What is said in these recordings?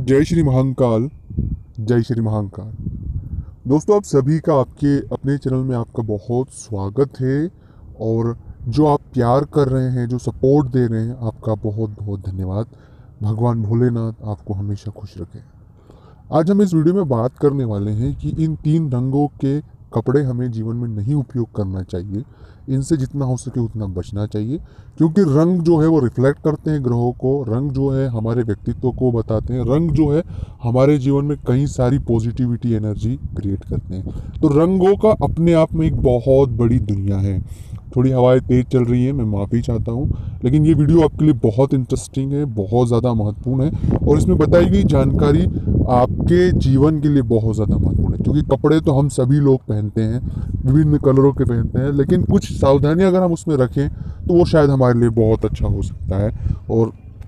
जय श्री महाकाल। जय श्री महाकाल। दोस्तों, आप सभी का आपके अपने चैनल में आपका बहुत स्वागत है। और जो आप प्यार कर रहे हैं, जो सपोर्ट दे रहे हैं, आपका बहुत बहुत धन्यवाद। भगवान भोलेनाथ आपको हमेशा खुश रखें। आज हम इस वीडियो में बात करने वाले हैं कि इन 3 रंगों के कपड़े हमें जीवन में नहीं उपयोग करना चाहिए। इनसे जितना हो सके उतना बचना चाहिए, क्योंकि रंग जो है वो रिफ्लेक्ट करते हैं ग्रहों को। रंग जो है हमारे व्यक्तित्व को बताते हैं। रंग जो है हमारे जीवन में कई सारी पॉजिटिविटी एनर्जी क्रिएट करते हैं। तो रंगों का अपने आप में एक बहुत बड़ी दुनिया है। थोड़ी हवाएं तेज चल रही है, मैं माफ़ी चाहता हूँ, लेकिन ये वीडियो आपके लिए बहुत इंटरेस्टिंग है, बहुत ज़्यादा महत्वपूर्ण है। और इसमें बताई गई जानकारी आपके जीवन के लिए बहुत ज़्यादा महत्वपूर्ण है, क्योंकि कपड़े तो हम सभी लोग पहनते हैं, विभिन्न कलरों के पहनते हैं, लेकिन कुछ सावधानियां अगर हम उसमें रखें तो वो शायद हमारे लिए बहुत अच्छा हो सकता है और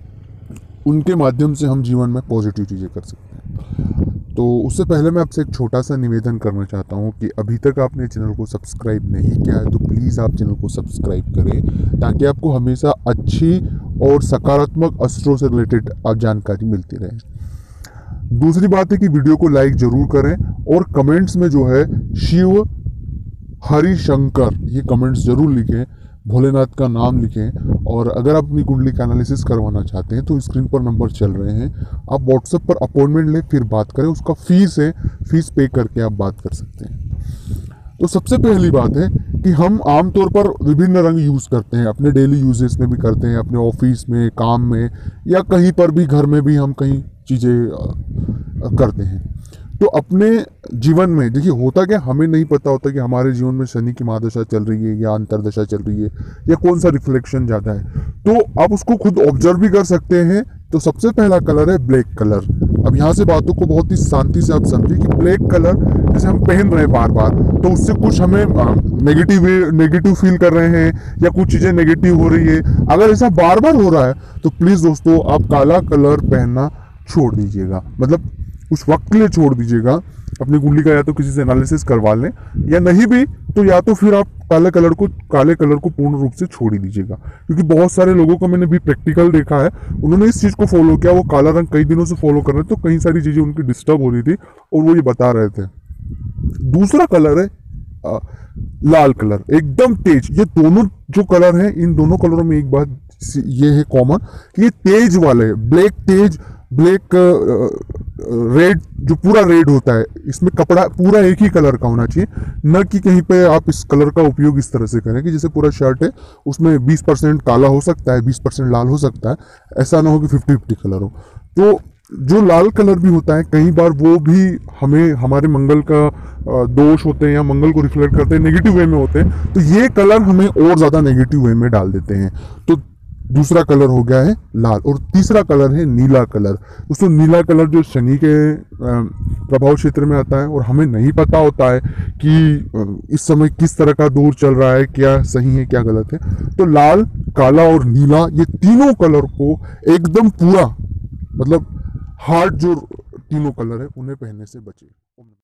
उनके माध्यम से हम जीवन में पॉजिटिव चीज़ें कर सकते हैं। तो उससे पहले मैं आपसे एक छोटा सा निवेदन करना चाहता हूँ कि अभी तक आपने चैनल को सब्सक्राइब नहीं किया है तो प्लीज़ आप चैनल को सब्सक्राइब करें, ताकि आपको हमेशा अच्छी और सकारात्मक अस्त्रों से रिलेटेड जानकारी मिलती रहे। दूसरी बात है कि वीडियो को लाइक जरूर करें और कमेंट्स में जो है शिव हरि शंकर ये कमेंट्स जरूर लिखें, भोलेनाथ का नाम लिखें। और अगर आप अपनी कुंडली का एनालिसिस करवाना चाहते हैं तो स्क्रीन पर नंबर चल रहे हैं, आप व्हाट्सएप पर अपॉइंटमेंट लें, फिर बात करें। उसका फीस है, फीस पे करके आप बात कर सकते हैं। तो सबसे पहली बात है कि हम आमतौर पर विभिन्न रंग यूज़ करते हैं, अपने डेली यूजेस में भी करते हैं, अपने ऑफिस में, काम में, या कहीं पर भी, घर में भी हम कहीं चीज़ें करते हैं। तो अपने जीवन में देखिए, होता क्या, हमें नहीं पता होता कि हमारे जीवन में शनि की महादशा चल रही है या अंतरदशा चल रही है या कौन सा रिफ्लेक्शन ज़्यादा है। तो आप उसको खुद ऑब्जर्व भी कर सकते हैं। तो सबसे पहला कलर है ब्लैक कलर। अब यहाँ से बातों को बहुत ही शांति से आप समझिए कि ब्लैक कलर जैसे हम पहन रहे हैं बार बार, तो उससे कुछ हमें नेगेटिव फील कर रहे हैं या कुछ चीज़ें नेगेटिव हो रही है। अगर ऐसा बार बार हो रहा है तो प्लीज़ दोस्तों, आप काला कलर पहनना छोड़ दीजिएगा, मतलब उस वक्त के लिए छोड़ दीजिएगा। अपनी कुंडली का या तो किसी से एनालिसिस करवा लें, या नहीं भी तो या तो फिर आप काले कलर को पूर्ण रूप से छोड़ ही दीजिएगा। क्योंकि बहुत सारे लोगों को मैंने भी प्रैक्टिकल देखा है, उन्होंने इस चीज़ को फॉलो किया, वो काला रंग कई दिनों से फॉलो कर रहे थे, तो कई सारी चीज़ें उनकी डिस्टर्ब हो रही थी और वो ये बता रहे थे। दूसरा कलर है लाल कलर, एकदम तेज। ये दोनों जो कलर हैं, इन दोनों कलरों में एक बात ये है कॉमन कि ये तेज वाले, ब्लैक रेड, जो पूरा रेड होता है, इसमें कपड़ा पूरा एक ही कलर का होना चाहिए। न कि कहीं पे आप इस कलर का उपयोग इस तरह से करें कि जैसे पूरा शर्ट है उसमें 20% काला हो सकता है, 20% लाल हो सकता है। ऐसा ना हो कि 50-50 कलर हो। तो जो लाल कलर भी होता है, कई बार वो भी हमें हमारे मंगल का दोष होते हैं या मंगल को रिफ्लेक्ट करते हैं, नेगेटिव वे में होते हैं। तो ये कलर हमें और ज़्यादा नेगेटिव वे में डाल देते हैं। तो दूसरा कलर हो गया है लाल। और तीसरा कलर है नीला कलर। दोस्तों, नीला कलर जो शनि के प्रभाव क्षेत्र में आता है और हमें नहीं पता होता है कि इस समय किस तरह का दौर चल रहा है, क्या सही है क्या गलत है। तो लाल, काला और नीला, ये तीनों कलर को एकदम पूरा, मतलब हार्ड जो तीनों कलर है, उन्हें पहनने से बचे।